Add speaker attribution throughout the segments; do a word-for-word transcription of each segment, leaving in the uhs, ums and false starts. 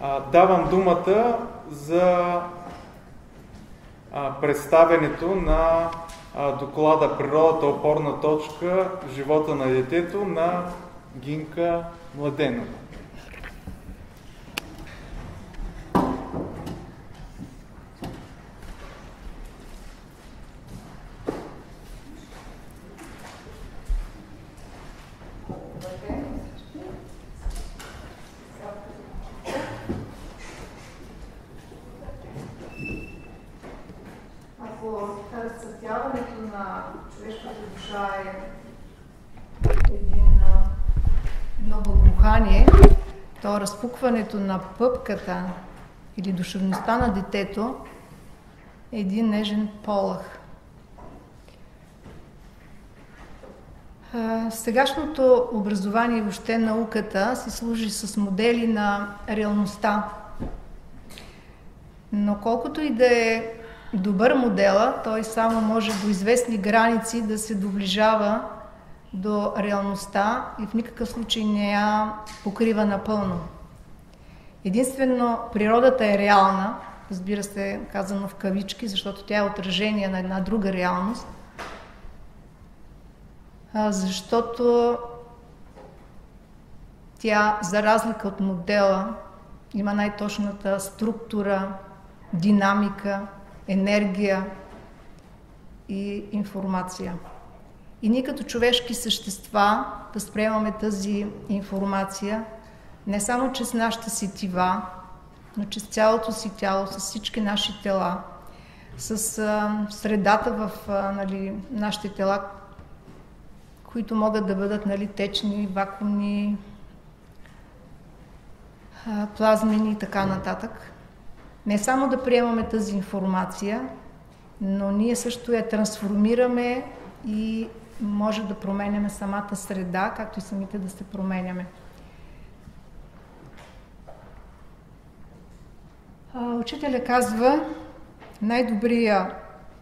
Speaker 1: Давам думата за представянето на доклада "Природата опорна точка в живота на детето" на Гинка Младенова.
Speaker 2: Разцъфтяването на човешката душа е един, едно благоухание, то разпукването на пъпката или душевността на детето е един нежен полъх. Сегашното образование и въобще науката си служи с модели на реалността. Но колкото и да е добър модела, той само може до известни граници да се доближава до реалността и в никакъв случай не я покрива напълно. Единствено природата е реална, разбира се, казано в кавички, защото тя е отражение на една друга реалност, защото тя, за разлика от модела, има най-точната структура, динамика, енергия и информация. И ние като човешки същества възприемаме тази информация не само чрез нашата сетива, но чрез цялото си тяло, с всички наши тела, с а, средата в а, нали, нашите тела, които могат да бъдат нали, течни, вакуумни, а, плазмени и така нататък. Не само да приемаме тази информация, но ние също я трансформираме и може да променяме самата среда, както и самите да се променяме. Учителя казва, най-добрият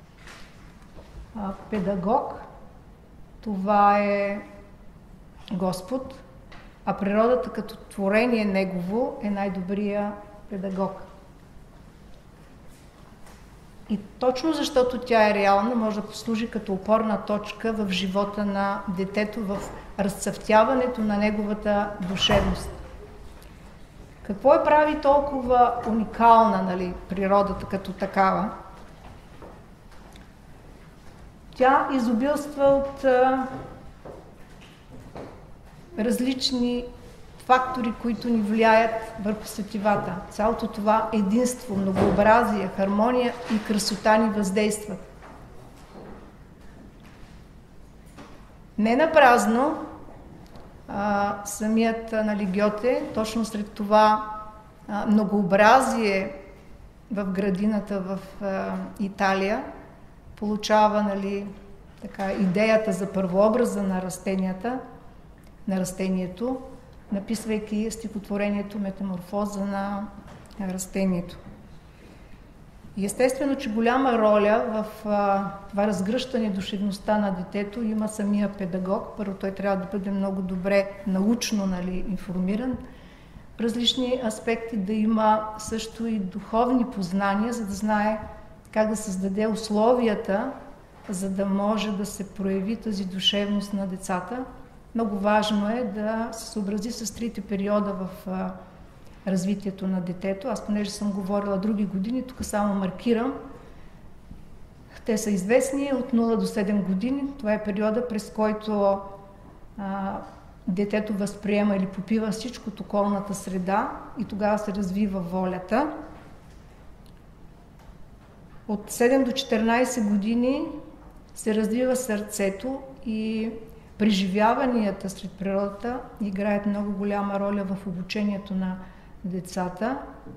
Speaker 2: педагог, това е Господ, а природата като творение Негово е най-добрият педагог. И точно защото тя е реална, може да послужи като опорна точка в живота на детето, в разцъфтяването на неговата душевност. Какво е прави толкова уникална нали, природата като такава? Тя изобилства от а, различни фактори, които ни влияят върху сетивата. Цялото това единство, многообразие, хармония и красота ни въздействат. Не напразно а, самият нали, Гьоте, точно сред това а, многообразие в градината в а, Италия, получава нали, така, идеята за първообраза на растенията, на растението, написвайки стихотворението "Метаморфоза на растението". И естествено, че голяма роля в а, това разгръщане душевността на детето има самия педагог. Първо, той трябва да бъде много добре научно нали, информиран в различни аспекти, да има също и духовни познания, за да знае как да създаде условията, за да може да се прояви тази душевност на децата. Много важно е да се съобрази с трите периода в а, развитието на детето. Аз, понеже съм говорила други години, тук само маркирам. Те са известни от нула до седем години. Това е периода, през който а, детето възприема или попива всичко от околната среда и тогава се развива волята. От седем до четиринайсет години се развива сърцето и преживяванията сред природата играят много голяма роля в обучението на децата.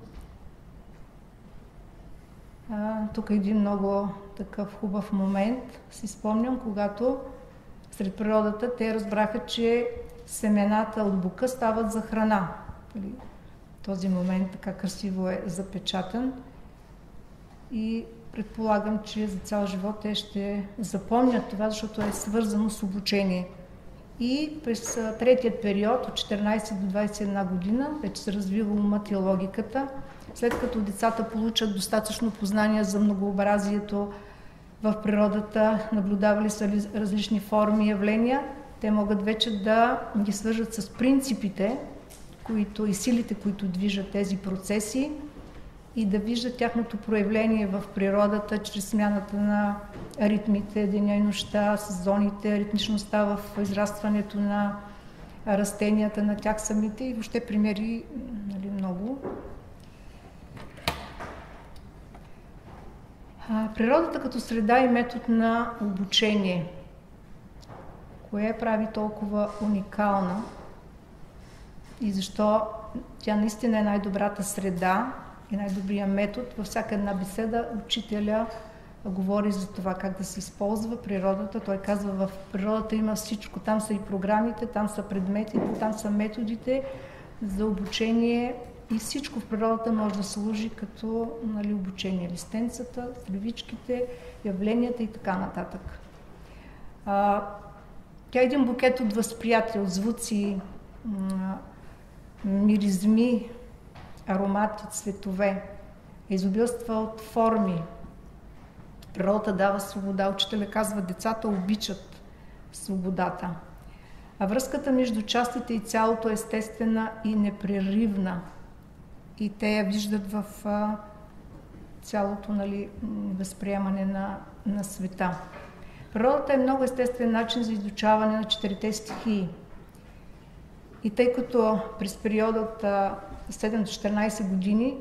Speaker 2: А, тук е един много такъв хубав момент. Си спомням, когато сред природата те разбраха, че семената от бука стават за храна. Този момент така красиво е запечатан и предполагам, че за цял живот те ще запомнят това, защото е свързано с обучение. И през третият период, от четиринадесет до двадесет и една година, вече се развива умът и логиката. След като децата получат достатъчно познания за многообразието в природата, наблюдавали са различни форми и явления, те могат вече да ги свържат с принципите, които и силите, които движат тези процеси, и да виждат тяхното проявление в природата чрез смяната на ритмите, деня и нощта, сезоните, ритмичността в израстването на растенията, на тях самите, и въобще примери, нали, много. А, природата като среда и метод на обучение. Кое прави толкова уникална и защо тя наистина е най-добрата среда и най-добрия метод? Във всяка една беседа учителя говори за това как да се използва природата. Той казва, в природата има всичко. Там са и програмите, там са предметите, там са методите за обучение и всичко в природата може да служи като, нали, обучение. Листенцата, сливичките, явленията и така нататък. А, тя е един букет от възприятия, от звуци, миризми, аромати, цветове. Изобилства от форми. Природата дава свобода. Учителя казва, децата обичат свободата. А връзката между частите и цялото е естествена и непреривна. И те я виждат в а, цялото, нали, възприемане на, на света. Природата е много естествен начин за изучаване на четирите стихии. И тъй като през периода от седем до четиринадесет години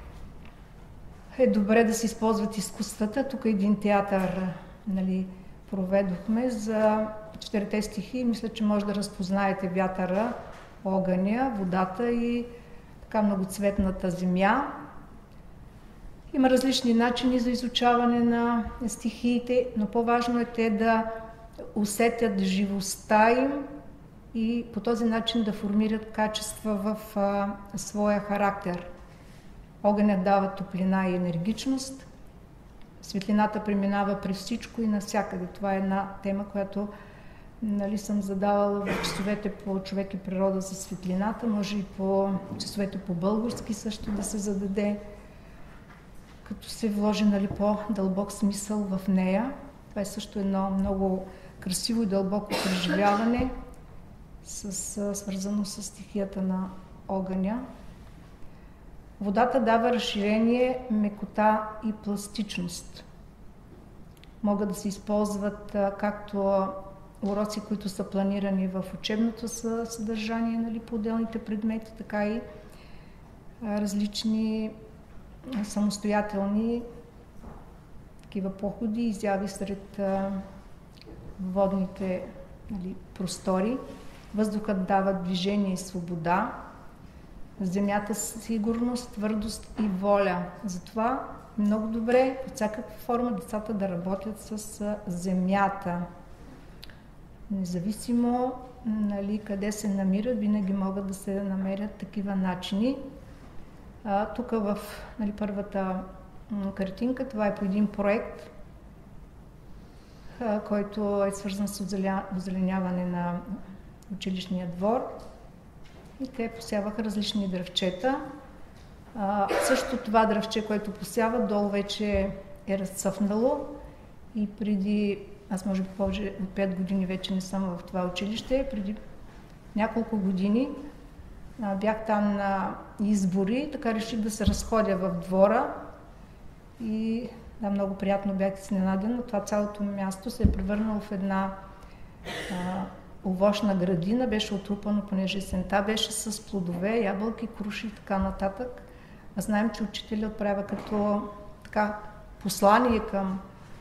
Speaker 2: е добре да се използват изкуствата, тук един театър, нали, проведохме за четирите стихии. Мисля, че може да разпознаете вятъра, огъня, водата и така многоцветната земя. Има различни начини за изучаване на стихиите, но по-важно е те да усетят живостта им и по този начин да формират качества в а, своя характер. Огънят дава топлина и енергичност, светлината преминава през всичко и навсякъде. Това е една тема, която, нали, съм задавала в часовете по човек и природа за светлината, може и по часовете по български също да се зададе, като се вложи, нали, по-дълбок смисъл в нея. Това е също едно много красиво и дълбоко преживяване, с, свързано с стихията на огъня. Водата дава разширение, мекота и пластичност. Могат да се използват а, както уроци, които са планирани в учебното съдържание, нали, по отделните предмети, така и а, различни а, самостоятелни такива походи, изяви сред а, водните, нали, простори. Въздухът дава движение и свобода, земята сигурност, твърдост и воля. Затова е много добре под всякаква форма децата да работят с земята. Независимо, нали, къде се намират, винаги могат да се намерят такива начини. А, тук в, нали, първата картинка, това е по един проект, а, който е свързан с озеленяване на училищния двор. И те посяваха различни дръвчета. А, също това дръвче, което посяват, долу вече е разцъфнало и преди, аз може би повече от пет години вече не съм в това училище, преди няколко години а, бях там на избори, така реших да се разходя в двора и да, много приятно бях изненадена. Това цялото място се е превърнало в една а, овощна градина, беше отрупано, понеже есента беше с плодове, ябълки, круши и така нататък. А знаем, че учителят отправя като така послание към,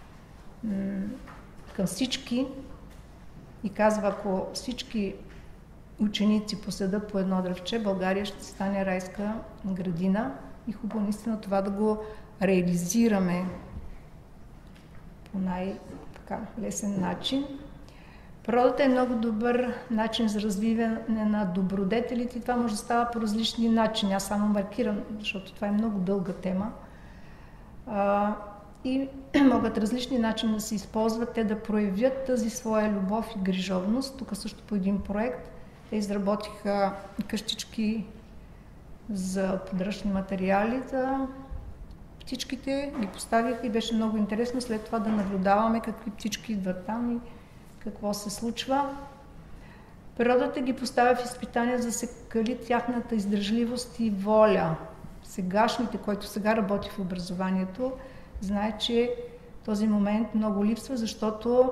Speaker 2: към всички и казва, ако всички ученици поседат по едно дръвче, България ще стане райска градина и хубаво наистина това да го реализираме по най-лесен начин. Природата е много добър начин за развиване на добродетелите и това може да става по различни начини. Аз само маркирам, защото това е много дълга тема. А, и могат различни начини да се използват, те да проявят тази своя любов и грижовност. Тук също по един проект те изработиха къщички за подръчни материали за птичките, ги поставиха и беше много интересно след това да наблюдаваме какви птички идват там и какво се случва. Природата ги поставя в изпитание, за да се кали тяхната издържливост и воля. Сегашните, който сега работи в образованието, знае, че този момент много липсва, защото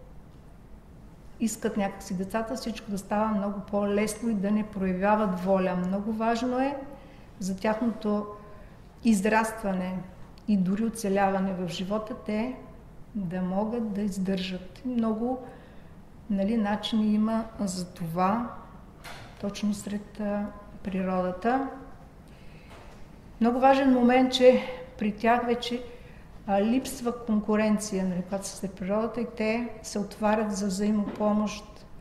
Speaker 2: искат някакси децата всичко да става много по-лесно и да не проявяват воля. Много важно е за тяхното израстване и дори оцеляване в живота те да могат да издържат. Много, нали, начини има за това, точно сред а, природата. Много важен момент, че при тях вече а, липсва конкуренция, нали, когато са сред природата и те се отварят за взаимопомощ.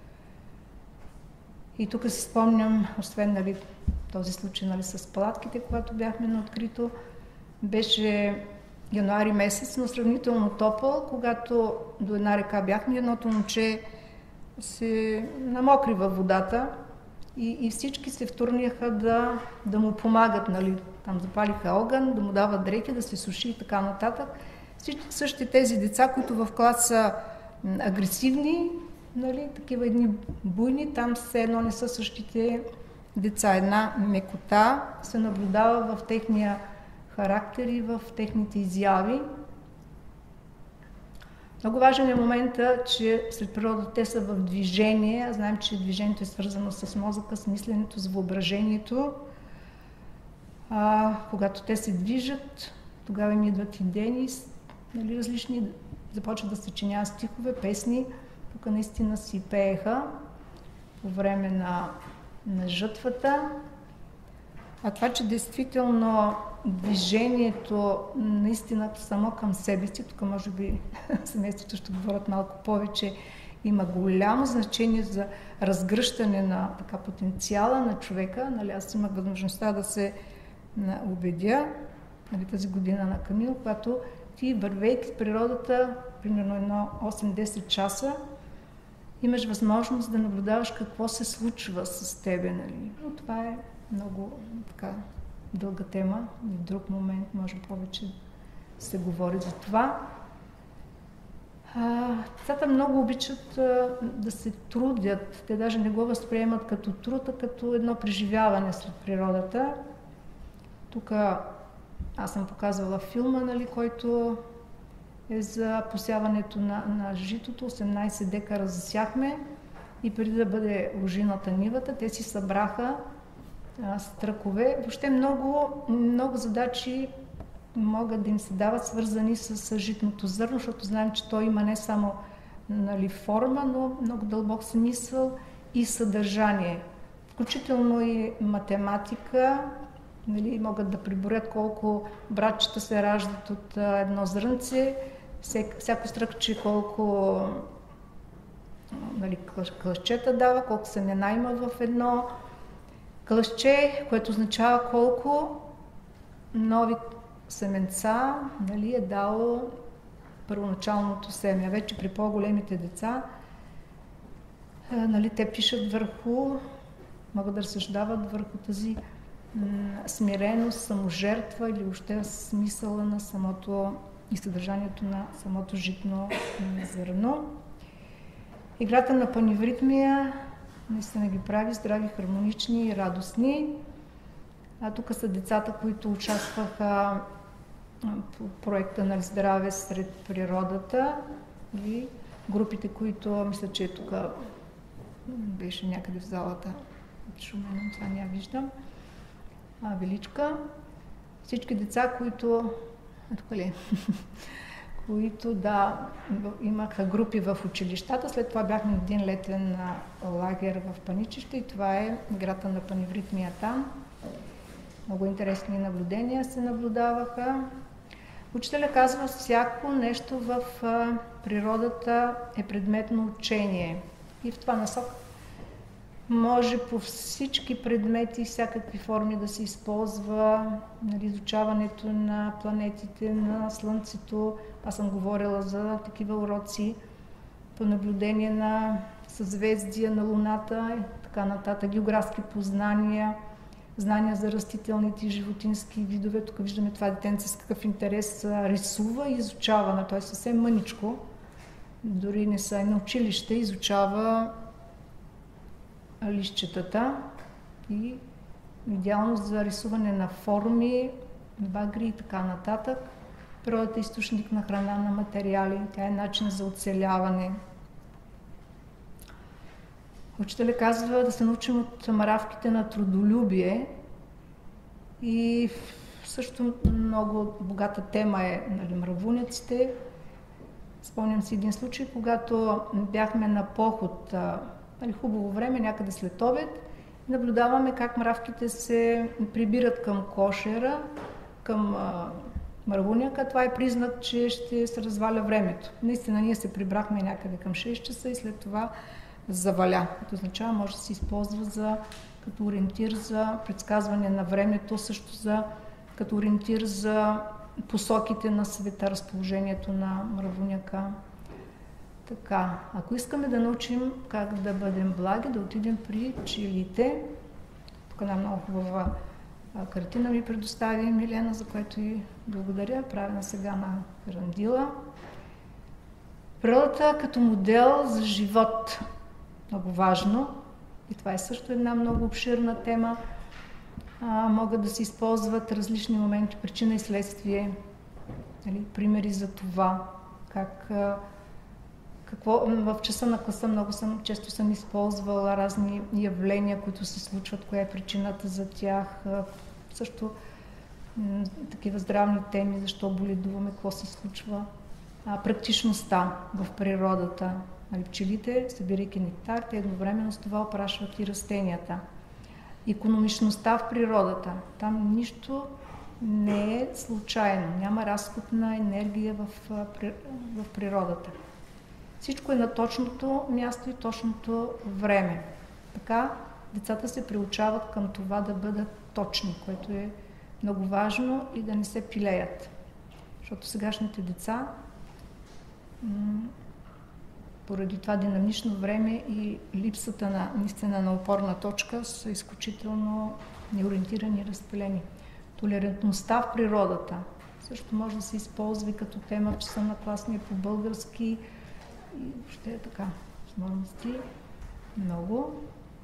Speaker 2: И тук си спомням, освен, нали, този случай, нали, с палатките, когато бяхме на открито, беше януари месец, но сравнително топъл, когато до една река бяхме, едното момче се намокри във водата и, и всички се втурняха да, да му помагат, нали, там запалиха огън, да му дават дрехи, да се суши и така нататък. Всички същите тези деца, които в клас са агресивни, нали, такива едни буйни, там все едно не са същите деца. Една мекота се наблюдава в техния характер и в техните изяви. Много важен е момента, че сред природата те са в движение. Знаем, че движението е свързано с мозъка, с мисленето, с въображението. А, когато те се движат, тогава им идват идеи, нали, различни, започват да съчиняват стихове, песни. Тук наистина си пееха по време на, на жътвата. А това, че действително движението наистина само към себе си, тук може би семейството ще говорят малко повече, има голямо значение за разгръщане на така потенциала на човека. Нали, аз имах възможността да се убедя, нали, тази година на Камил, когато ти, вървейки в природата, примерно едно осем-десет часа, имаш възможност да наблюдаваш какво се случва с тебе. Нали. Но това е много така дълга тема. В друг момент може повече се говори за това. Децата много обичат а, да се трудят. Те даже не го възприемат като труд, а като едно преживяване сред природата. Тук аз съм показвала филма, нали, който е за посяването на, на житото. осемнайсет декара засяхме и преди да бъде ожината нивата, те си събраха а, стръкове. Въобще много, много задачи могат да им се дават, свързани с житното зърно, защото знаем, че то има не само, нали, форма, но много дълбок смисъл и съдържание. Включително и математика, нали, могат да приборят колко братчета се раждат от а, едно зрънце, всяко, всяко стръкче колко, нали, клъщета дава, колко семена има в едно клъще, което означава колко нови семенца, нали, е дало първоначалното семе. Вече при по-големите деца, нали, те пишат върху, могат да разсъждават върху тази м- смиреност, саможертва или въобще смисъла на самото и съдържанието на самото житно зърно. Играта на паневритмия наистина ги прави здрави, хармонични и радостни. А тук са децата, които участваха по проекта на здраве сред природата и групите, които, мисля, че тук беше някъде в залата, шумено, това не я виждам, а, Величка. Всички деца, които, а, тук ли? които, да, имаха групи в училищата. След това бяхме на един летен лагер в Паничище и това е играта на паневритмия там. Много интересни наблюдения се наблюдаваха. Учителя казва, всяко нещо в а, природата е предметно учение. И в това насок Може по всички предмети, всякакви форми да се използва, нали, изучаването на планетите, на Слънцето. Аз съм говорила за такива уроци по наблюдение на съзвездия на Луната и така нататък, географски познания, знания за растителните и животински видове. Тук виждаме това детенце с какъв интерес рисува и изучава, т.е. съвсем мъничко. Дори не са на училище, изучава листчетата и идеално за рисуване на форми, багри и така нататък. Природата е източник на храна, на материали, тя е начин за оцеляване. Учителя казва да се научим от мравките на трудолюбие и също много богата тема е, нали, мравуняците. Спомням си един случай, когато бяхме на поход, нали, хубаво време, някъде след обед, наблюдаваме как мравките се прибират към кошера, към а, мравуняка. Това е признак, че ще се разваля времето. Наистина ние се прибрахме някъде към шест часа и след това заваля. Това означава, може да се използва за, като ориентир за предсказване на времето, също за, като ориентир за посоките на света, разположението на мравуняка. Така, ако искаме да научим как да бъдем благи, да отидем при пчелите. Тук една много хубава картина ми предостави Милена, за което и благодаря, правена сега на Рандила. Природата като модел за живот. Много важно. И това е също една много обширна тема. А, могат да се използват различни моменти, причина и следствие. Нали, примери за това. Как, какво, в часа на класа много съм, често съм използвала разни явления, които се случват, коя е причината за тях. Също м- такива здравни теми, защо боледуваме, какво се случва. А, практичността в природата. Нали, пчелите, събирайки нектар, те едновременно с това опрашват и растенията. Икономичността в природата. Там нищо не е случайно. Няма разход на енергия в, в природата. Всичко е на точното място и точното време. Така децата се приучават към това да бъдат точни, което е много важно и да не се пилеят. Защото сегашните деца м- поради това динамично време и липсата на, наистина, на опорна точка са изключително неориентирани и разпилени. Толерантността в природата също може да се използва и като тема в часа на класния по български и въобще е така. Възможности много.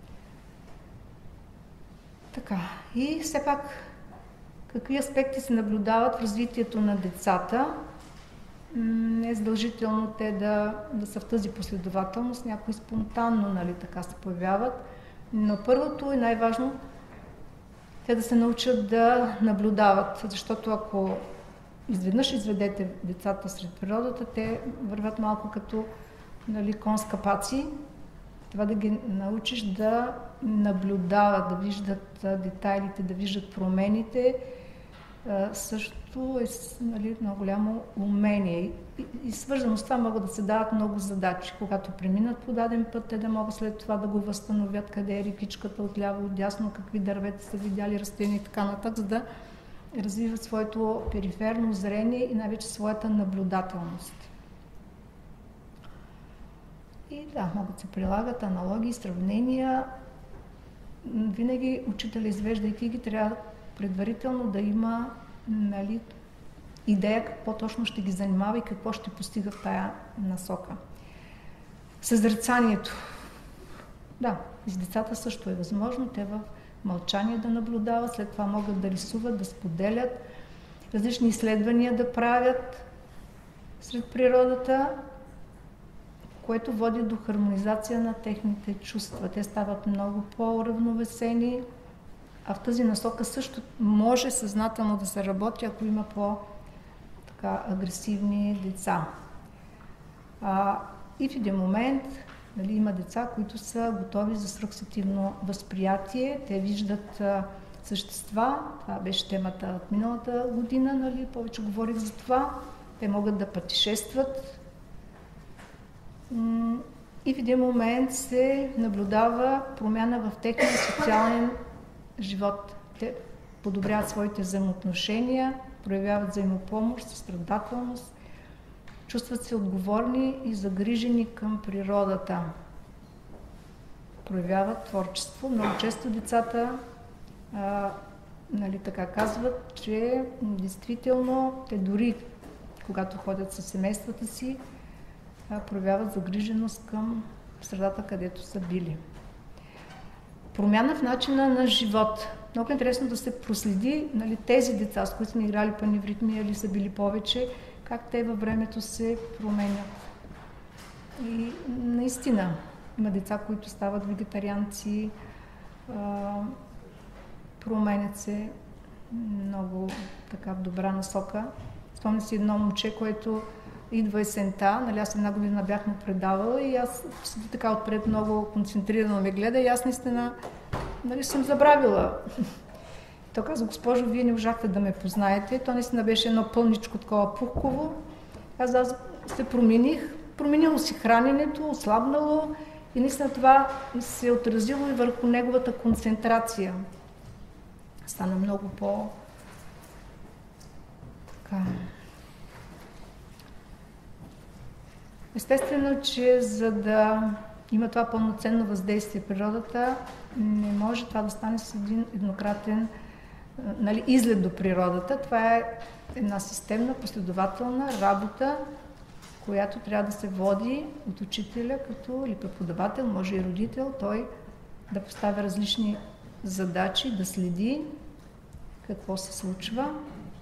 Speaker 2: Така. И все пак, какви аспекти се наблюдават в развитието на децата? Не е задължително те да, да са в тази последователност, някои спонтанно, нали, така се появяват. Но първото и най-важно, те да се научат да наблюдават, защото ако изведнъж изведете децата сред природата, те вървят малко като, нали, кон с капаци. Това да ги научиш да наблюдават, да виждат детайлите, да виждат промените, също е, нали, много голямо умение. И, и, и свързано с това могат да се дават много задачи. Когато преминат по даден път, те да могат след това да го възстановят, къде е рекичката, отляво, отдясно, какви дървета са видяли, растения и така нататък, за да развиват своето периферно зрение и най-вече своята наблюдателност. И да, могат да се прилагат аналогии, сравнения. Винаги учителя, извеждайки ги, трябва предварително да има, нали, идея какво точно ще ги занимава и какво ще постига в тая насока. Съзерцанието. Да, с децата също е възможно. Те в мълчание да наблюдават, след това могат да рисуват, да споделят, различни изследвания да правят сред природата, което води до хармонизация на техните чувства. Те стават много по-равновесени, а в тази насока също може съзнателно да се работи, ако има по-агресивни деца. А, и в един момент, нали, има деца, които са готови за свръхсетивно възприятие. Те виждат а, същества. Това беше темата от миналата година, нали, повече говорих за това. Те могат да пътешестват. и в един момент се наблюдава промяна в техния социален живот. Те подобряват своите взаимоотношения, проявяват взаимопомощ, състрадателност, чувстват се отговорни и загрижени към природата. Проявяват творчество. Много често децата а, нали, така казват, че действително те дори когато ходят със семействата си, а, проявяват загриженост към средата, където са били. Промяна в начина на живот. Много е интересно да се проследи, нали, тези деца, с които сме играли паневритми или са били повече, как те във времето се променят. И наистина има деца, които стават вегетарианци, а, променят се много така в добра насока. Спомня си едно момче, което идва есента, нали, аз една година бях му предавала и аз така отпред много концентрирано ме гледа и аз наистина, нали, съм забравила. Той каза: госпожо, вие не можахте да ме познаете. То наистина беше едно пълничко такова пухково. Аз, аз се промених, променило си храненето, ослабнало и наистина това се е отразило и върху неговата концентрация. Стана много по... така... Естествено, че за да има това пълноценно въздействие в природата, не може това да стане с един еднократен, нали, излет до природата. Това е една системна, последователна работа, която трябва да се води от учителя като или преподавател, може и родител, той да поставя различни задачи, да следи какво се случва,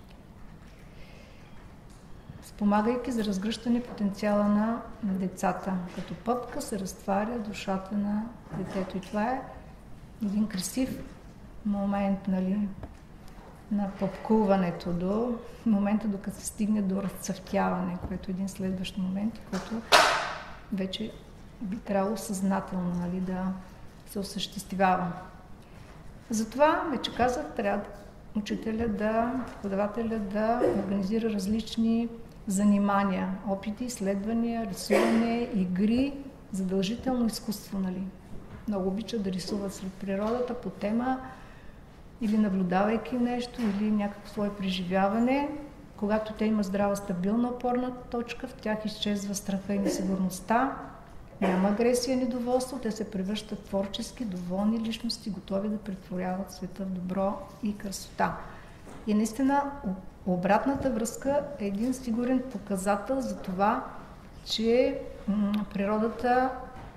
Speaker 2: спомагайки за разгръщане потенциала на децата. Като пъпка се разтваря душата на детето. И това е един красив момент, нали, на пъпкуването до момента, докато се стигне до разцъфтяване, което е един следващ момент, който вече би трябвало съзнателно, нали, да се осъществява. Затова, вече казах, трябва учителя да, преподавателя да организира различни занимания, опити, изследвания, рисуване, игри, задължително изкуство, нали. Много обичат да рисуват сред природата по тема или наблюдавайки нещо, или някакво свое преживяване. Когато те имат здрава, стабилна опорна точка, в тях изчезва страха и несигурността, няма агресия, недоволство, те се превръщат творчески, доволни личности, готови да претворяват света в добро и красота. И наистина обратната връзка е един сигурен показател за това, че м- природата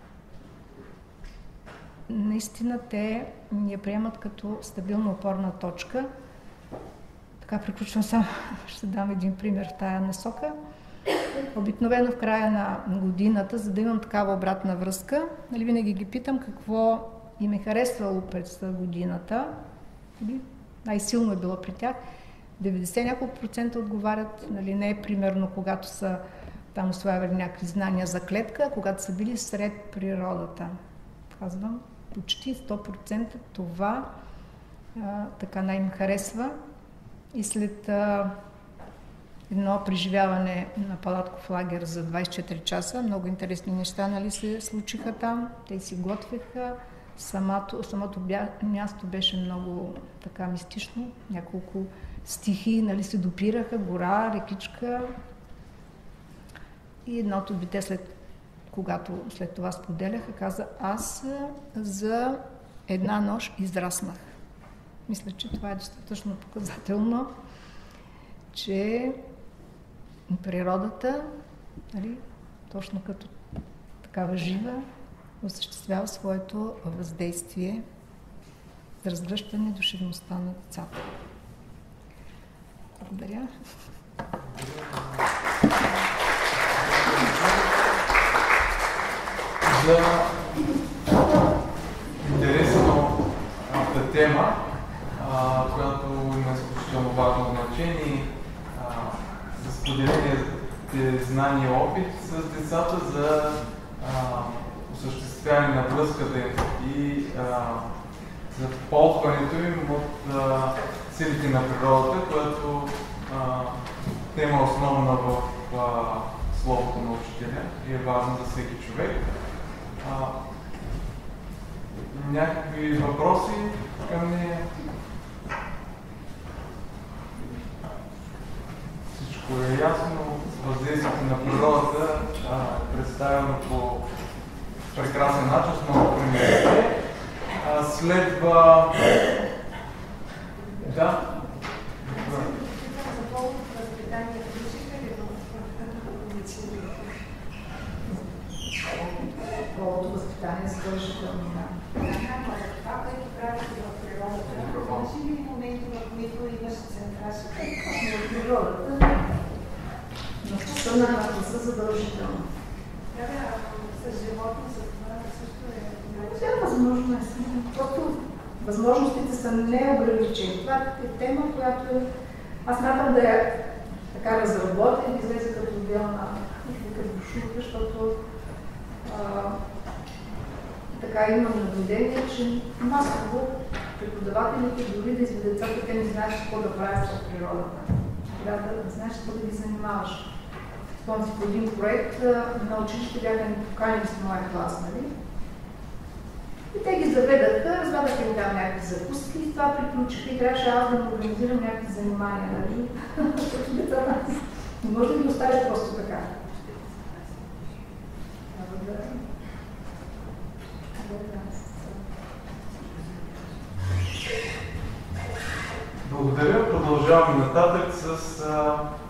Speaker 2: наистина те я приемат като стабилна опорна точка. Така приключвам само, ще дам един пример в тая насока. Обикновено в края на годината, за да имам такава обратна връзка, нали, винаги ги питам какво им е харесвало през годината. Най-силно е било при тях. деветдесет няколко процента отговарят, нали, не е примерно когато са там усвоявали някакви знания за клетка, когато са били сред природата. Казвам, почти сто процента това а, така най-им харесва. И след а, едно преживяване на палатков лагер за двайсет и четири часа, много интересни неща, нали, се случиха там. Те си готвеха. Самото, самото бя, място беше много така мистично. Няколко стихии, нали, се допираха, гора, рекичка. И едното дете, след, когато след това споделяха, каза: аз за една нощ израснах. Мисля, че това е достатъчно показателно, че природата, нали, точно като такава жива, осъществява своето въздействие за разгръщане душевността на децата. Благодаря.
Speaker 1: За интересната тема, а, която има изключително важно значение, а, за споделените знания и опит с децата за а, осъществяване на връзката им и а, за ползването им от а, силите на природата, която а, тема основна в а, словото на учителя и е важно за всеки човек. А, някакви въпроси към нея? Всичко е ясно. Въздействието на природата е представено по прекрасен начин с много примери. Следва... Да?
Speaker 2: Половото възпитание е задължително.
Speaker 3: Това, което правите в природата, може ли моменти, в които имаш концентрация в природата?
Speaker 2: Но съна не са задължително.
Speaker 3: Да, да, с животни, за това също е.
Speaker 2: Да, възможно е. Просто възможностите са неограничени. Това е тема, която аз смятам да е така разработен, излезе като отделна брошурка, защото а, така имам наблюдение, че масово преподавателите, дори да изведат децата, те не знаят какво да правят в природата. Трябва да знаеш какво да ги занимаваш. Спомням си по един проект на училище бяха ни поканени с моя клас, нали? И те ги заведаха, развадаха им там някакви закуски и това приключиха и трябваше аз да му организирам някакви занимания, нали? Не може да ги оставиш просто така.
Speaker 1: Благодаря. Продължаваме нататък с